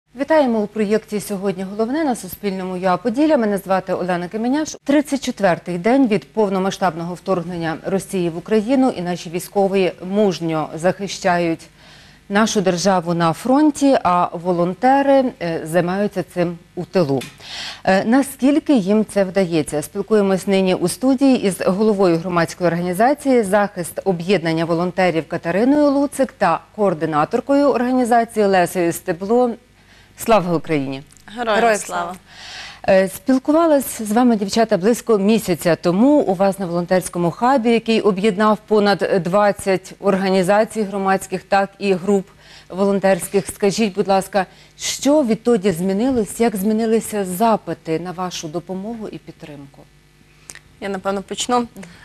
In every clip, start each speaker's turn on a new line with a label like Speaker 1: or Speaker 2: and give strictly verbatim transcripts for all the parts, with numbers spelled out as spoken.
Speaker 1: Вітаємо у проєкті «Сьогодні головне» на Суспільному ЮА Поділля. Мене звати Олена Каменяш. тридцять четвертий день від повномасштабного вторгнення Росії в Україну, і наші військові мужньо захищають нашу державу на фронті, а волонтери займаються цим у тилу. Наскільки їм це вдається? Спілкуємось нині у студії із головою громадської організації «Захист об'єднання волонтерів» Катериною Луцик та координаторкою організації Лесею Стебло. Слава Україні!
Speaker 2: Героям слава!
Speaker 1: Спілкувалась з вами, дівчата, близько місяця тому у вас на волонтерському хабі, який об'єднав понад двадцять організацій громадських, так і груп волонтерських. Скажіть, будь ласка, що відтоді змінилось, як змінилися запити на вашу допомогу і підтримку?
Speaker 2: Я, напевно, почну.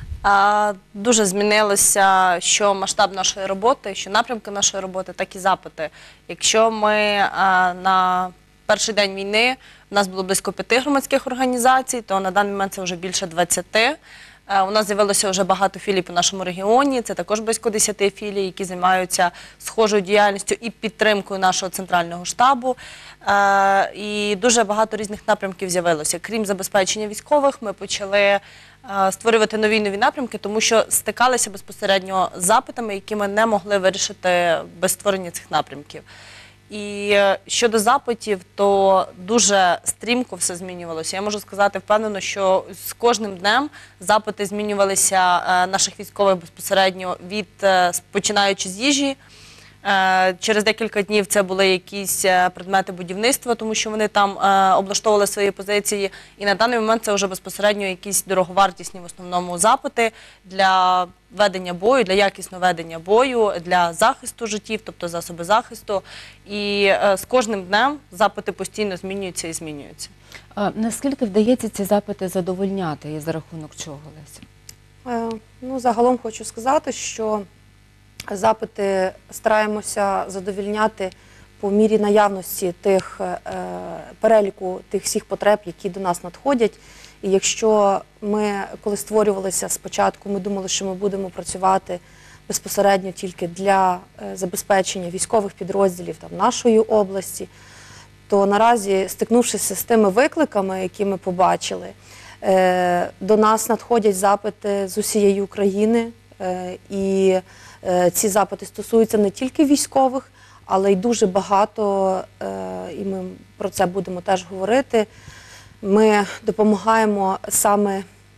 Speaker 2: Дуже змінилося що масштаб нашої роботи, що напрямки нашої роботи, так і запити. Якщо ми на перший день війни, у нас було близько п'яти громадських організацій, то на даний момент це вже більше двадцяти. У нас з'явилося вже багато філій по нашому регіоні, це також близько десяти філій, які займаються схожою діяльністю і підтримкою нашого центрального штабу. І дуже багато різних напрямків з'явилося. Крім забезпечення військових, ми почали створювати нові нові напрямки, тому що стикалися безпосередньо з запитами, які ми не могли вирішити без створення цих напрямків. І щодо запитів, то дуже стрімко все змінювалося. Я можу сказати впевнено, що з кожним днем запити змінювалися наших військових безпосередньо, від починаючи з їжі. Через декілька днів це були якісь предмети будівництва, тому що вони там облаштовували свої позиції. І на даний момент це вже безпосередньо якісь дороговартісні в основному запити для ведення бою, для якісного ведення бою, для захисту життів, тобто засоби захисту. І з кожним днем запити постійно змінюються і змінюються.
Speaker 1: А наскільки вдається ці запити задовольняти і за рахунок чого, Леся?
Speaker 3: Ну, загалом хочу сказати, що запити стараємося задовольняти по мірі наявності тих е, переліку тих всіх потреб, які до нас надходять. І якщо ми, коли створювалися спочатку, ми думали, що ми будемо працювати безпосередньо тільки для е, забезпечення військових підрозділів там, нашої області, то наразі, стикнувшися з тими викликами, які ми побачили, е, до нас надходять запити з усієї України, е, і ці запити стосуються не тільки військових, але й дуже багато, і ми про це будемо теж говорити, ми допомагаємо саме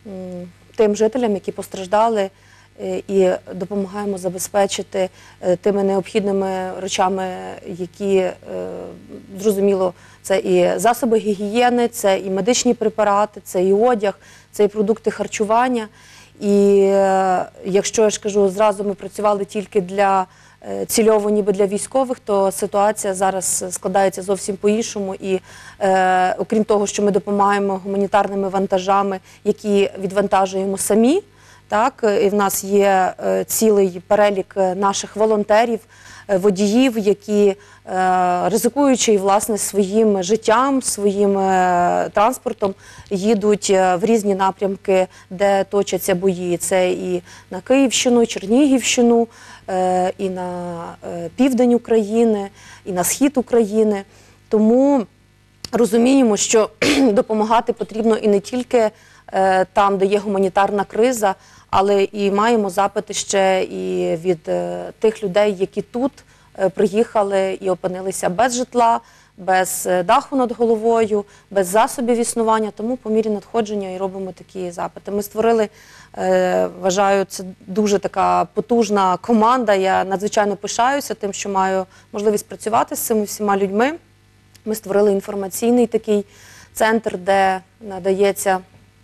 Speaker 3: тим жителям, які постраждали, і допомагаємо забезпечити тими необхідними речами, які, зрозуміло, це і засоби гігієни, це і медичні препарати, це і одяг, це і продукти харчування. І якщо, я ж кажу, зразу ми працювали тільки для цільово, ніби для військових, то ситуація зараз складається зовсім по-іншому. І е, окрім того, що ми допомагаємо гуманітарними вантажами, які відвантажуємо самі, так, і в нас є е, цілий перелік наших волонтерів, водіїв, які, е, ризикуючи власне своїм життям, своїм е, транспортом, їдуть в різні напрямки, де точаться бої. Це і на Київщину, і Чернігівщину, е, і на е, південь України, і на схід України. Тому розуміємо, що допомагати потрібно і не тільки е, там, де є гуманітарна криза, але і маємо запити ще і від е, тих людей, які тут е, приїхали і опинилися без житла, без е, даху над головою, без засобів існування. Тому по мірі надходження і робимо такі запити. Ми створили, е, вважаю, це дуже така потужна команда. Я надзвичайно пишаюся тим, що маю можливість працювати з цими всіма людьми. Ми створили інформаційний такий центр, де надається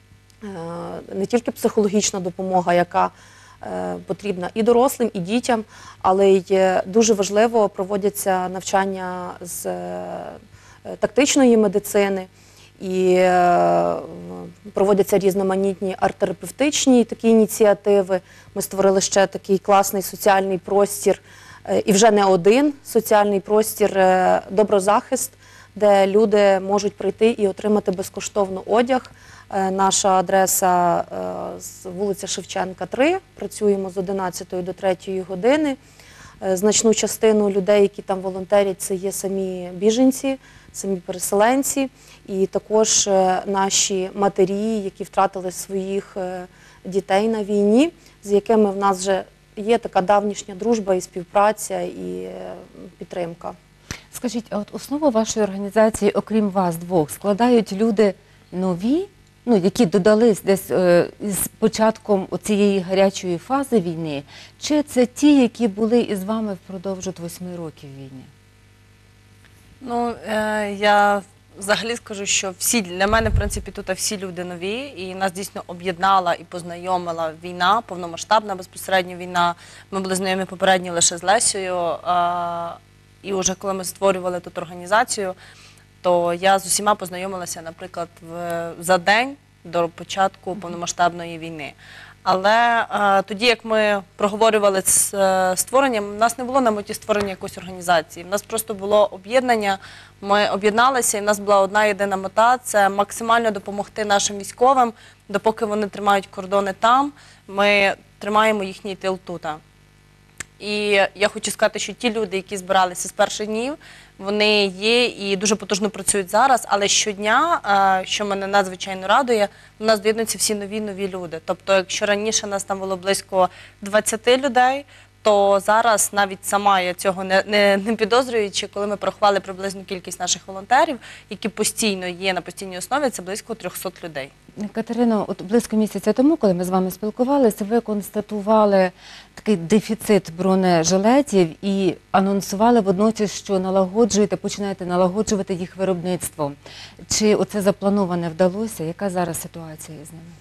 Speaker 3: не тільки психологічна допомога, яка е, потрібна і дорослим, і дітям, але й дуже важливо проводяться навчання з е, тактичної медицини, і е, проводяться різноманітні арт-терапевтичні такі ініціативи. Ми створили ще такий класний соціальний простір, е, і вже не один соціальний простір е, «Доброзахист», де люди можуть прийти і отримати безкоштовно одяг. Наша адреса з вулиця Шевченка, три. Працюємо з одинадцятої до третьої години. е, значну частину людей, які там волонтерять, це є самі біженці, самі переселенці, і також е, наші матері, які втратили своїх е, дітей на війні, з якими в нас вже є така давнішня дружба і співпраця, і е, підтримка.
Speaker 1: Скажіть, а от основу вашої організації, окрім вас двох, складають люди нові, ну, які додались десь е, з початком цієї гарячої фази війни, чи це ті, які були із вами впродовж от восьми років війни?
Speaker 2: Ну, е, я взагалі скажу, що всі для мене, в принципі, тут всі люди нові, і нас дійсно об'єднала і познайомила війна, повномасштабна безпосередньо війна. Ми були знайомі попередньо лише з Лесею, е, і вже коли ми створювали тут організацію, то я з усіма познайомилася, наприклад, в, за день до початку повномасштабної війни. Але е, тоді, як ми проговорювали з е, створенням, у нас не було на меті створення якоїсь організації. У нас просто було об'єднання, ми об'єдналися, і в нас була одна єдина мета – це максимально допомогти нашим військовим, допоки вони тримають кордони там, ми тримаємо їхній тил тут. І я хочу сказати, що ті люди, які збиралися з перших днів, вони є і дуже потужно працюють зараз, але щодня, що мене надзвичайно радує, у нас доєднуються всі нові-нові люди. Тобто, якщо раніше нас там було близько двадцяти людей, то зараз навіть сама я цього не, не, не підозрюючи, коли ми порахували приблизну кількість наших волонтерів, які постійно є на постійній основі, це близько трьохсот людей.
Speaker 1: Катерино, от близько місяця тому, коли ми з вами спілкувалися, ви констатували такий дефіцит бронежилетів і анонсували водночас, що налагоджуєте, починаєте налагоджувати їх виробництво. Чи оце заплановане вдалося? Яка зараз ситуація з ними?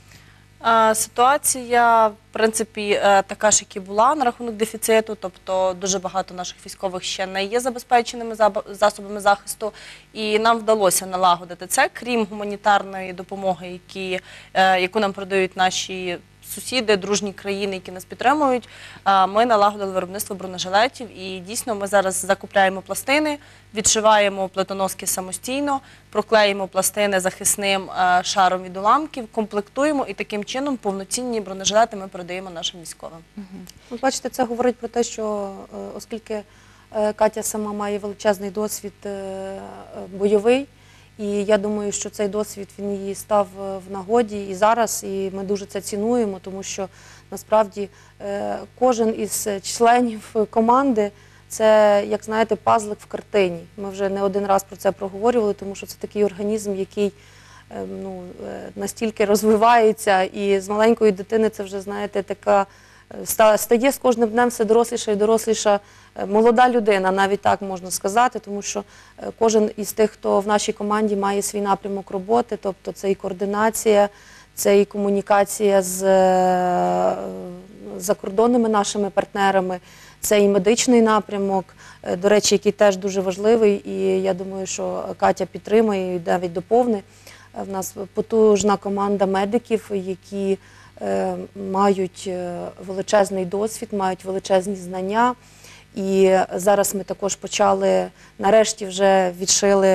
Speaker 2: Ситуація, в принципі, така ж, як і була на рахунок дефіциту, тобто дуже багато наших військових ще не є забезпеченими засобами захисту, і нам вдалося налагодити це, крім гуманітарної допомоги, які, яку нам продають наші сусіди, дружні країни, які нас підтримують. Ми налагодили виробництво бронежилетів, і дійсно ми зараз закупляємо пластини, відшиваємо плитоноски самостійно, проклеїмо пластини захисним шаром від уламків, комплектуємо, і таким чином повноцінні бронежилети ми передаємо нашим військовим.
Speaker 3: Угу. Бачите, це говорить про те, що оскільки Катя сама має величезний досвід бойовий, і я думаю, що цей досвід він їй став в нагоді і зараз, і ми дуже це цінуємо, тому що насправді кожен із членів команди – це, як знаєте, пазлик в картині. Ми вже не один раз про це проговорювали, тому що це такий організм, який ну, настільки розвивається, і з маленької дитини це вже, знаєте, така стає з кожним днем все доросліша і доросліша молода людина, навіть так можна сказати, тому що кожен із тих, хто в нашій команді має свій напрямок роботи, тобто це і координація, це і комунікація з закордонними нашими партнерами, це і медичний напрямок, до речі, який теж дуже важливий, і я думаю, що Катя підтримує і навіть доповнить. В нас потужна команда медиків, які мають величезний досвід, мають величезні знання. І зараз ми також почали, нарешті вже відшили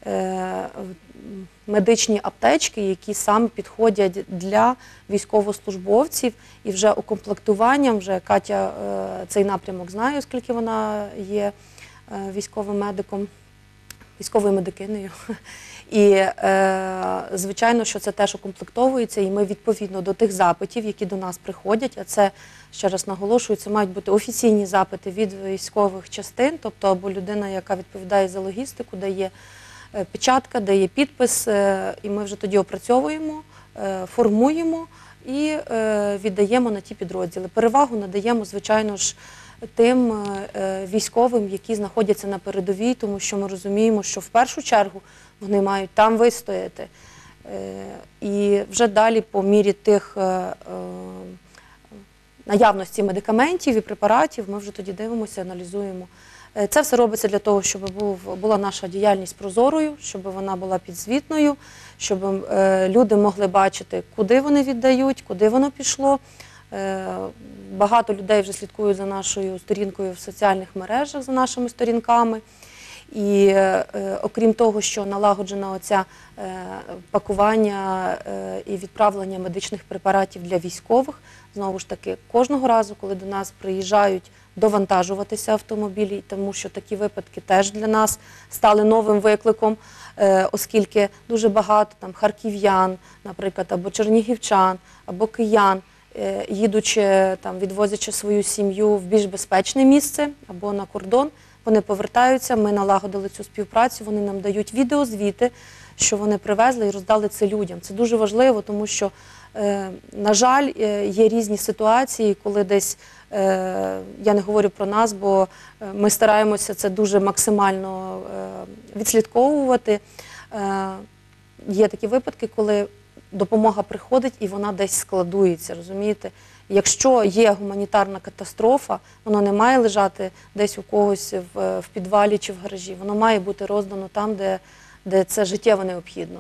Speaker 3: медичні аптечки, які саме підходять для військовослужбовців. І вже укомплектуванням, вже Катя цей напрямок знає, оскільки вона є військовим медиком, військовою медикинею. І, е, звичайно, що це теж укомплектовується, і ми відповідно до тих запитів, які до нас приходять, а це, ще раз наголошую, це мають бути офіційні запити від військових частин, тобто або людина, яка відповідає за логістику, де є печатка, де є підпис, е, і ми вже тоді опрацьовуємо, е, формуємо і е, віддаємо на ті підрозділи. Перевагу надаємо, звичайно ж, тим е, військовим, які знаходяться на передовій, тому що ми розуміємо, що в першу чергу вони мають там вистояти. І вже далі, по мірі тих наявності медикаментів і препаратів, ми вже тоді дивимося, аналізуємо. Це все робиться для того, щоб була наша діяльність прозорою, щоб вона була підзвітною, щоб люди могли бачити, куди вони віддають, куди воно пішло. Багато людей вже слідкують за нашою сторінкою в соціальних мережах, за нашими сторінками. І е, окрім того, що налагоджено оця е, пакування е, і відправлення медичних препаратів для військових, знову ж таки, кожного разу, коли до нас приїжджають довантажуватися автомобілі, тому що такі випадки теж для нас стали новим викликом, е, оскільки дуже багато там харків'ян, наприклад, або чернігівчан, або киян, е, їдучи, там, відвозячи свою сім'ю в більш безпечне місце або на кордон, вони повертаються, ми налагодили цю співпрацю, вони нам дають відеозвіти, що вони привезли і роздали це людям. Це дуже важливо, тому що, е, на жаль, е, є різні ситуації, коли десь, е, я не говорю про нас, бо е, ми стараємося це дуже максимально е, відслідковувати. Е, є такі випадки, коли допомога приходить і вона десь складується, розумієте? Якщо є гуманітарна катастрофа, воно не має лежати десь у когось в, в підвалі чи в гаражі, воно має бути роздано там, де, де це життєво необхідно.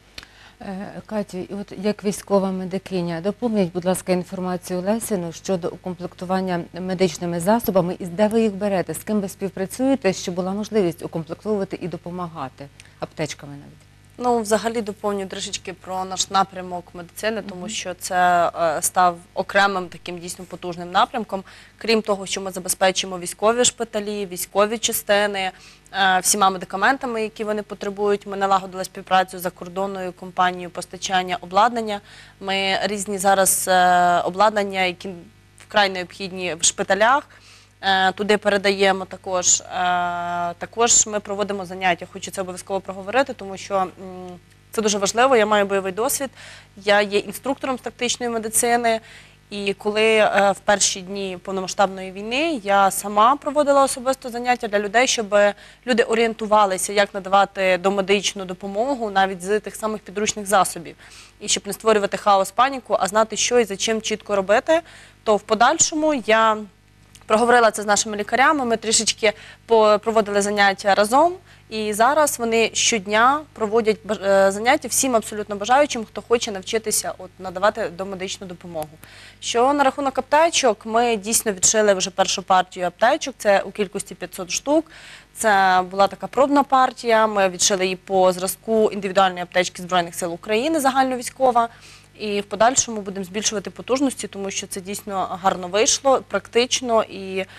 Speaker 1: Е, Катю, і от як військова медикиня, доповніть, будь ласка, інформацію Лесіну щодо укомплектування медичними засобами, і де ви їх берете, з ким ви співпрацюєте, щоб була можливість укомплектовувати і допомагати аптечками навіть.
Speaker 2: Ну, взагалі доповню трішечки про наш напрямок медицини, тому що це е, став окремим таким дійсно потужним напрямком. Крім того, що ми забезпечуємо військові шпиталі, військові частини, е, всіма медикаментами, які вони потребують. Ми налагодили співпрацю з закордонною компанією постачання обладнання. Ми різні зараз е, обладнання, які вкрай необхідні в шпиталях, туди передаємо також. Також ми проводимо заняття, хочу це обов'язково проговорити, тому що це дуже важливо, я маю бойовий досвід, я є інструктором з тактичної медицини, і коли в перші дні повномасштабної війни я сама проводила особисто заняття для людей, щоб люди орієнтувалися, як надавати домедичну допомогу навіть з тих самих підручних засобів. І щоб не створювати хаос, паніку, а знати, що і за чим чітко робити, то в подальшому я проговорила це з нашими лікарями, ми трішечки проводили заняття разом, і зараз вони щодня проводять заняття всім абсолютно бажаючим, хто хоче навчитися от, надавати домедичну допомогу. Що на рахунок аптечок, ми дійсно відшили вже першу партію аптечок, це у кількості п'ятсот штук, це була така пробна партія, ми відшили її по зразку індивідуальної аптечки Збройних сил України, загальновійськова. І в подальшому будемо збільшувати потужності, тому що це дійсно гарно вийшло, практично, і е,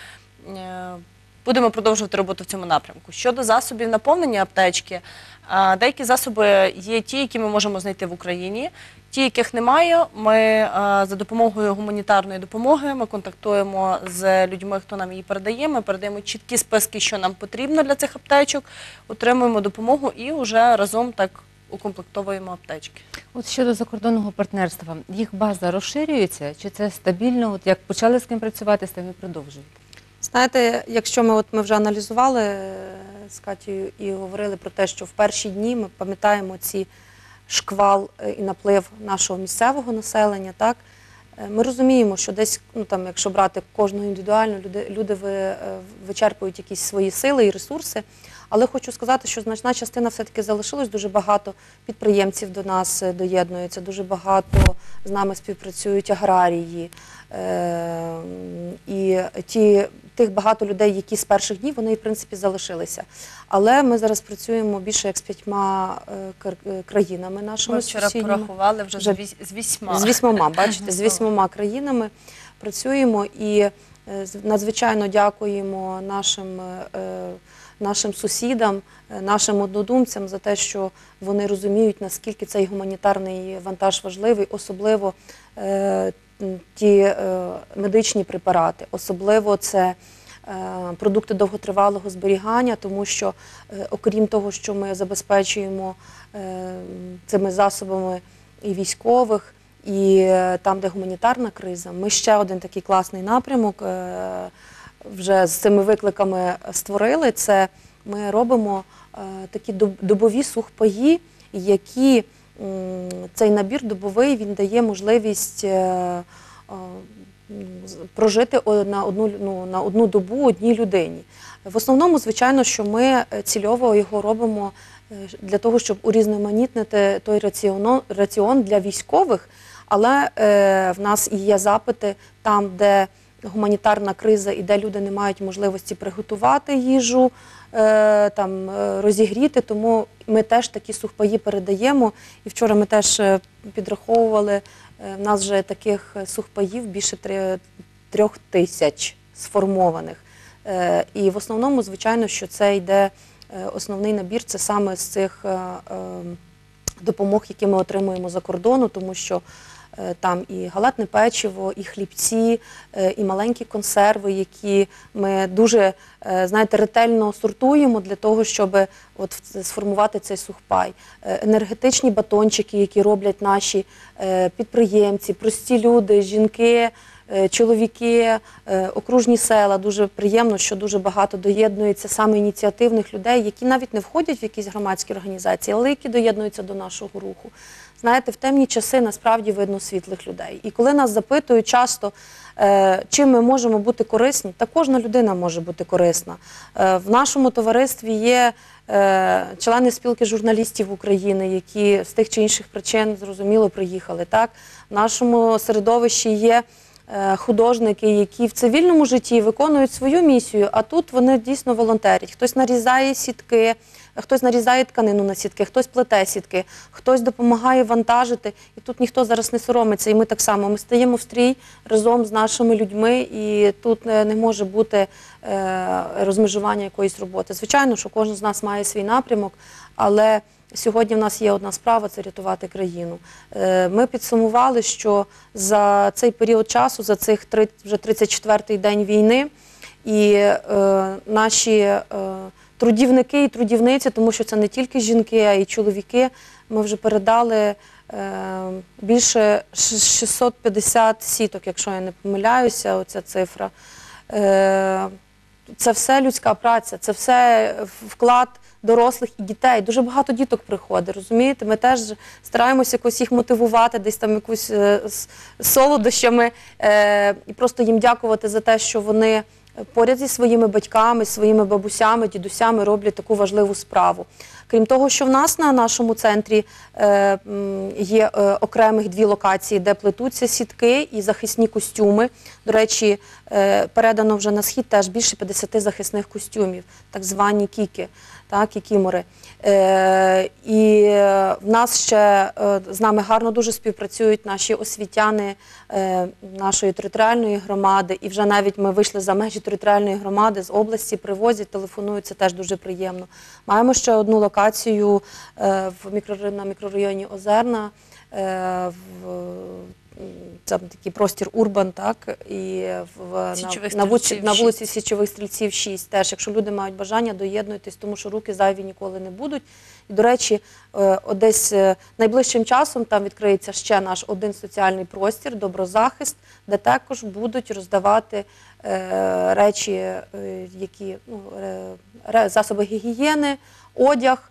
Speaker 2: будемо продовжувати роботу в цьому напрямку. Щодо засобів наповнення аптечки, е, деякі засоби є ті, які ми можемо знайти в Україні. Ті, яких немає, ми е, за допомогою гуманітарної допомоги, ми контактуємо з людьми, хто нам її передає, ми передаємо чіткі списки, що нам потрібно для цих аптечок, отримуємо допомогу і вже разом так укомплектовуємо аптечки.
Speaker 1: От щодо закордонного партнерства, їх база розширюється, чи це стабільно? От як почали з ким працювати, з тим і продовжують?
Speaker 3: Знаєте, якщо ми, от ми вже аналізували з Катєю і говорили про те, що в перші дні ми пам'ятаємо ці шквал і наплив нашого місцевого населення, так? Ми розуміємо, що десь, ну, там, якщо брати кожного індивідуально, люди, люди ви, вичерпують якісь свої сили і ресурси. Але хочу сказати, що значна частина все-таки залишилась, дуже багато підприємців до нас доєднуються, дуже багато з нами співпрацюють аграрії. Е, і ті, тих багато людей, які з перших днів, вони, в принципі, залишилися. Але ми зараз працюємо більше як з п'ятьма е, країнами нашими.
Speaker 2: Ми вчора
Speaker 3: сусідніми.
Speaker 2: порахували вже, вже з вісьма.
Speaker 3: З вісьмома, бачите, з вісьмома країнами працюємо і е, надзвичайно дякуємо нашим е, нашим сусідам, нашим однодумцям за те, що вони розуміють, наскільки цей гуманітарний вантаж важливий, особливо е, ті е, медичні препарати, особливо це е, продукти довготривалого зберігання, тому що е, окрім того, що ми забезпечуємо е, цими засобами і військових, і е, там, де гуманітарна криза, ми ще один такий класний напрямок е, вже з цими викликами створили. Це ми робимо е, такі добові сухпаї, які м, цей набір добовий, він дає можливість е, е, прожити на одну, ну, на одну добу одній людині. В основному, звичайно, що ми цільово його робимо для того, щоб урізноманітнити той раціон, раціон для військових, але е, в нас і є запити там, де гуманітарна криза і де люди не мають можливості приготувати їжу, е, там, розігріти, тому ми теж такі сухпаї передаємо. І вчора ми теж підраховували, в нас вже таких сухпаїв більше трьох тисяч сформованих. Е, І в основному, звичайно, що це йде е, основний набір, це саме з цих е, е, допомог, які ми отримуємо за кордону, тому що е, там і галетне печиво, і хлібці, е, і маленькі консерви, які ми дуже, е, знаєте, ретельно сортуємо для того, щоб от сформувати цей сухпай. Е, Енергетичні батончики, які роблять наші е, підприємці, прості люди, жінки, е, чоловіки, е, окружні села. Дуже приємно, що дуже багато доєднується саме ініціативних людей, які навіть не входять в якісь громадські організації, але які доєднуються до нашого руху. Знаєте, в темні часи насправді видно світлих людей. І коли нас запитують часто, е, чим ми можемо бути корисні, та кожна людина може бути корисна. Е, в нашому товаристві є е, члени спілки журналістів України, які з тих чи інших причин, зрозуміло, приїхали. Так? В нашому середовищі є е, художники, які в цивільному житті виконують свою місію, а тут вони дійсно волонтерять. Хтось нарізає сітки, хтось нарізає тканину на сітки, хтось плете сітки, хтось допомагає вантажити. І тут ніхто зараз не соромиться. І ми так само, ми стаємо в стрій разом з нашими людьми, і тут не не може бути е, розмежування якоїсь роботи. Звичайно, що кожен з нас має свій напрямок, але сьогодні в нас є одна справа – це рятувати країну. Е, ми підсумували, що за цей період часу, за цих три, вже тридцять четвертий день війни, і е, наші е, трудівники і трудівниці, тому що це не тільки жінки, а й чоловіки, ми вже передали е, більше шістсот п'ятдесят сіток, якщо я не помиляюся, оця цифра. Е, це все людська праця, це все вклад дорослих і дітей. Дуже багато діток приходить, розумієте? Ми теж стараємося якось їх мотивувати, десь там якусь е, солодощами, е, і просто їм дякувати за те, що вони поряд зі своїми батьками, своїми бабусями, дідусями роблять таку важливу справу. Крім того, що в нас на нашому центрі е, є е, окремих дві локації, де плетуться сітки і захисні костюми. До речі, е, передано вже на схід теж більше п'ятдесят захисних костюмів, так звані кіки, так, кікімори. Е, і в нас ще е, з нами гарно дуже співпрацюють наші освітяни е, нашої територіальної громади, і вже навіть ми вийшли за межі територіальної громади, з області привозять, телефонують, це теж дуже приємно. Маємо ще одну локацію е, в мікрорайоні, на мікрорайоні Озерна, е, в це такий простір Урбан, так, і в, на, на, вулиці, на вулиці Січових Стрільців шість теж. Якщо люди мають бажання, доєднуйтесь, тому що руки зайві ніколи не будуть. І, до речі, десь найближчим часом там відкриється ще наш один соціальний простір, доброзахист, де також будуть роздавати е, речі, е, які, ну, е, засоби гігієни, одяг,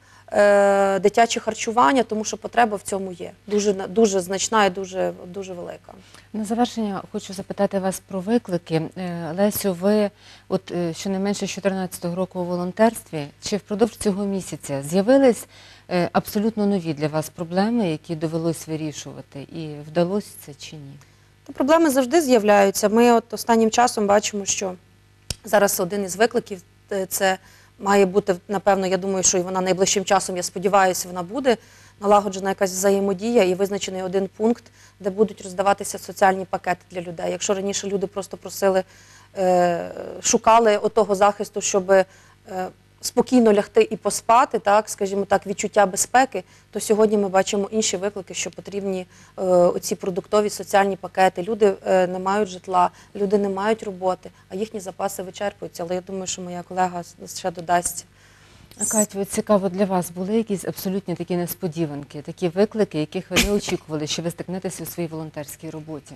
Speaker 3: дитяче харчування, тому що потреба в цьому є. Дуже, дуже значна і дуже, дуже велика.
Speaker 1: На завершення хочу запитати вас про виклики. Лесю, ви от щонайменше з чотирнадцятого року у волонтерстві, чи впродовж цього місяця з'явились абсолютно нові для вас проблеми, які довелось вирішувати, і вдалося це чи ні?
Speaker 3: Та проблеми завжди з'являються. Ми от останнім часом бачимо, що зараз один із викликів – це має бути, напевно, я думаю, що і вона найближчим часом, я сподіваюся, вона буде, налагоджена якась взаємодія і визначений один пункт, де будуть роздаватися соціальні пакети для людей. Якщо раніше люди просто просили, е, шукали отого захисту, щоб е, спокійно лягти і поспати, так, скажімо так, відчуття безпеки, то сьогодні ми бачимо інші виклики, що потрібні е, оці продуктові соціальні пакети. Люди е, не мають житла, люди не мають роботи, а їхні запаси вичерпуються. Але я думаю, що моя колега ще додасть.
Speaker 1: Катю, цікаво, для вас були якісь абсолютні такі несподіванки, такі виклики, яких ви не очікували, що ви стикнетеся у своїй волонтерській роботі?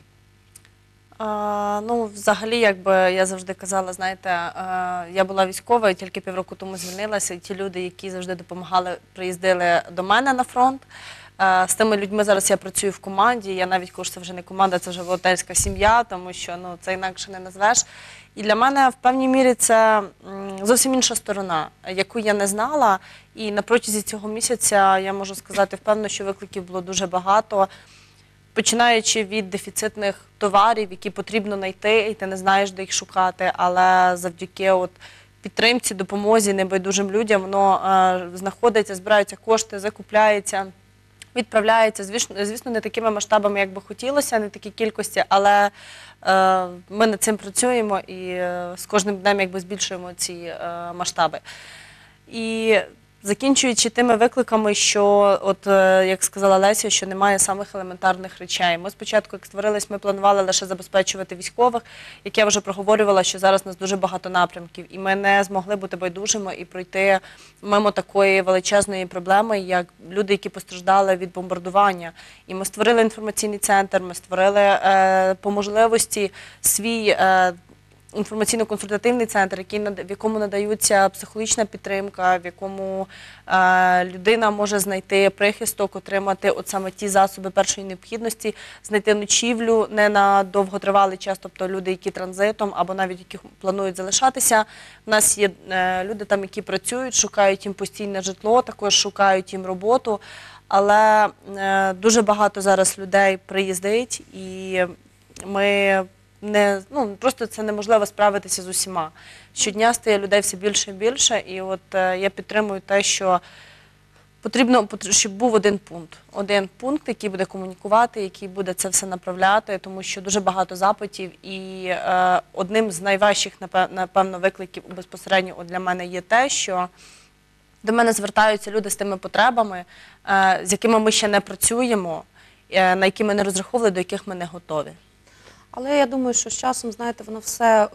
Speaker 2: А, ну, взагалі, якби я завжди казала, знаєте, а, я була військовою, тільки півроку тому звільнилася, і ті люди, які завжди допомагали, приїздили до мене на фронт. А, з тими людьми зараз я працюю в команді, я навіть кажу, що це вже не команда, це вже волонтерська сім'я, тому що, ну, це інакше не назвеш. І для мене в певній мірі це зовсім інша сторона, яку я не знала. І на протязі цього місяця, я можу сказати, впевнено, що викликів було дуже багато. Починаючи від дефіцитних товарів, які потрібно знайти, і ти не знаєш, де їх шукати, але завдяки от підтримці, допомозі небайдужим людям воно е, знаходиться, збираються кошти, закупляється. відправляється. Звісно, звісно, не такими масштабами, як би хотілося, не такі кількості, але е, ми над цим працюємо і е, з кожним днем якби збільшуємо ці е, масштаби. І закінчуючи тими викликами, що, от, е, як сказала Леся, що немає самих елементарних речей. Ми спочатку, як створились, ми планували лише забезпечувати військових, як я вже проговорювала, що зараз у нас дуже багато напрямків, і ми не змогли бути байдужими і пройти мимо такої величезної проблеми, як люди, які постраждали від бомбардування. І ми створили інформаційний центр, ми створили е, по можливості свій е, інформаційно-консультативний центр, який, в якому надаються психологічна підтримка, в якому е, людина може знайти прихисток, отримати от саме ті засоби першої необхідності, знайти ночівлю не на довготривалий час, тобто люди, які транзитом або навіть які планують залишатися. У нас є е, люди там, які працюють, шукають їм постійне житло, також шукають їм роботу, але е, дуже багато зараз людей приїздить, і ми Не, ну, просто це неможливо справитися з усіма. Щодня стає людей все більше і більше, і от е, я підтримую те, що потрібно, щоб був один пункт. Один пункт, який буде комунікувати, який буде це все направляти, тому що дуже багато запитів, і е, одним з найважчих, напевно, викликів безпосередньо для мене є те, що до мене звертаються люди з тими потребами, е, з якими ми ще не працюємо, е, на які ми не розраховували, до яких ми не готові.
Speaker 3: Але я думаю, що з часом, знаєте, воно все е,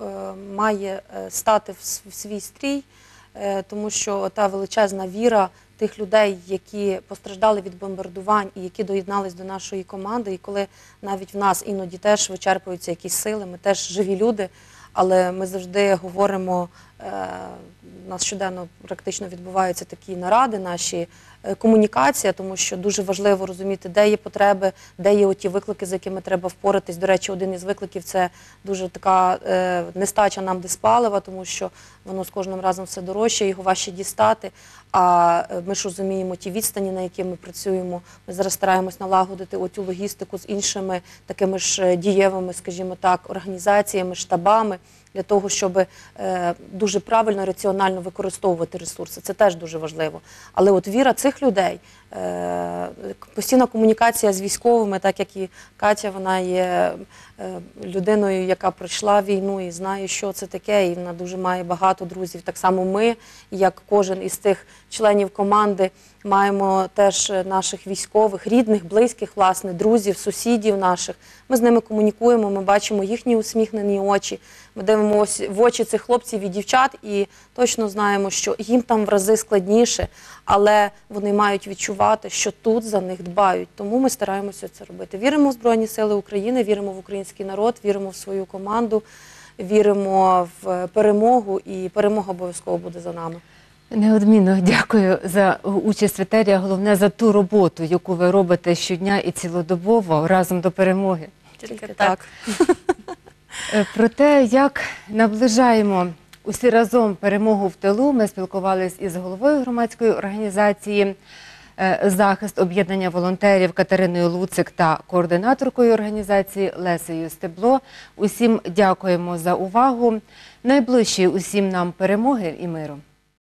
Speaker 3: має е, стати в свій стрій, е, тому що та величезна віра тих людей, які постраждали від бомбардувань і які доєднались до нашої команди, і коли навіть в нас іноді теж вичерпуються якісь сили, ми теж живі люди, але ми завжди говоримо, е, у нас щоденно практично відбуваються такі наради, наші е, комунікація, тому що дуже важливо розуміти, де є потреби, де є оті виклики, з якими треба впоратись. До речі, один із викликів – це дуже така е, нестача нам диспалива, тому що воно з кожним разом все дорожче, його важче дістати. А ми ж розуміємо ті відстані, на які ми працюємо. Ми зараз стараємось налагодити оцю логістику з іншими такими ж дієвими, скажімо так, організаціями, штабами, для того, щоб е, дуже правильно, раціонально використовувати ресурси. Це теж дуже важливо. Але от віра цих людей, е, постійна комунікація з військовими, так як і Катя, вона є е, людиною, яка пройшла війну і знає, що це таке, і вона дуже має багато друзів. Так само ми, як кожен із тих членів команди, маємо теж наших військових, рідних, близьких, власне, друзів, сусідів наших. Ми з ними комунікуємо, ми бачимо їхні усміхнені очі, ми дивимося в очі цих хлопців і дівчат і точно знаємо, що їм там в рази складніше, але вони мають відчувати, що тут за них дбають. Тому ми стараємося це робити. Віримо в Збройні Сили України, віримо в український народ, віримо в свою команду, віримо в перемогу, і перемога обов'язково буде за нами.
Speaker 1: Неодмінно дякую за участь в етері, а головне за ту роботу, яку ви робите щодня і цілодобово разом до перемоги.
Speaker 2: Тільки так.
Speaker 1: Про те, як наближаємо усі разом перемогу в тилу, ми спілкувалися із головою громадської організації «Захист» об'єднання волонтерів Катериною Луцик та координаторкою організації Лесею Стебло. Усім дякуємо за увагу. Найближчі усім нам перемоги і миру.